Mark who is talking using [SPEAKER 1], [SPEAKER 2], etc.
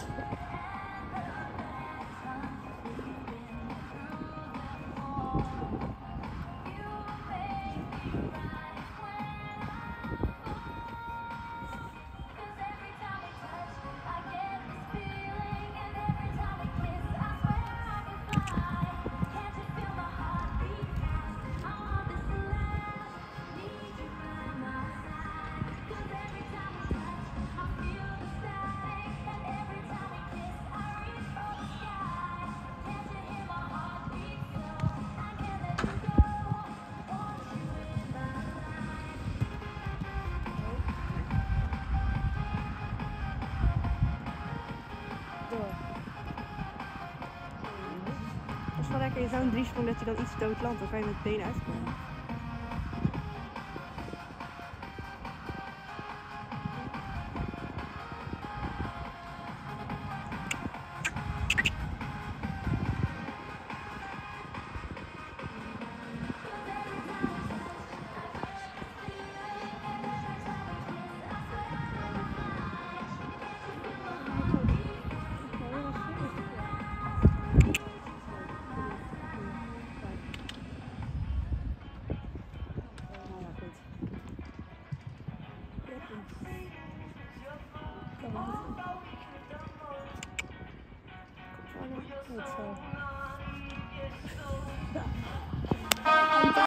[SPEAKER 1] Dat is wel lekker in zo'n driesprong dat je dan iets dood landt, dan kan je met benen uitkomen. Goed zo.